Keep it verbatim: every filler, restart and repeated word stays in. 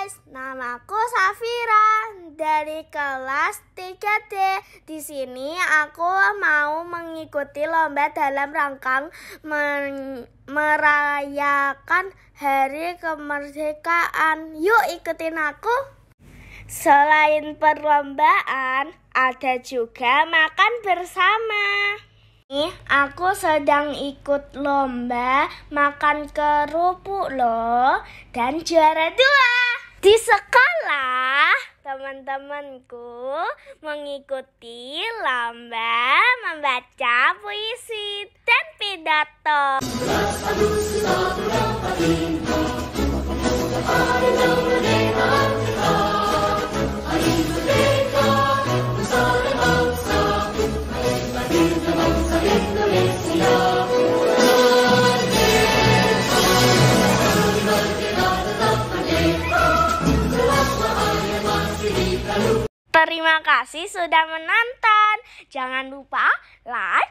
guys, namaku Safira dari kelas tiga D. Di sini aku mau mengikuti lomba dalam rangka men- merayakan Hari Kemerdekaan. Yuk ikutin aku. Selain perlombaan, ada juga makan bersama. Nih, aku sedang ikut lomba makan kerupuk loh, dan juara dua. Di sekolah, teman-temanku mengikuti lomba membaca puisi dan pidato. Terima kasih sudah menonton. Jangan lupa like,